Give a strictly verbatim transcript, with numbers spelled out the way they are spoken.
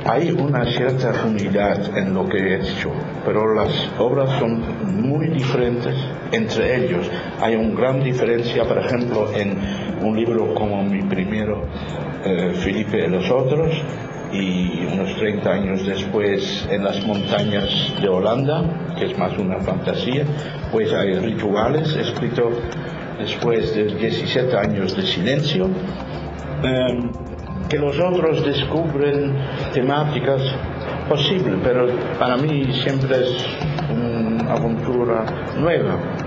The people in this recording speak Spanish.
hay una cierta unidad en lo que he hecho, pero las obras son muy diferentes entre ellos. Hay una gran diferencia, por ejemplo, en un libro como mi primero, eh, Felipe y los otros, y unos treinta años después en las montañas de Holanda, que es más una fantasía, pues hay rituales, escrito después de diecisiete años de silencio, eh, que los otros descubren temáticas posibles, pero para mí siempre es una aventura nueva.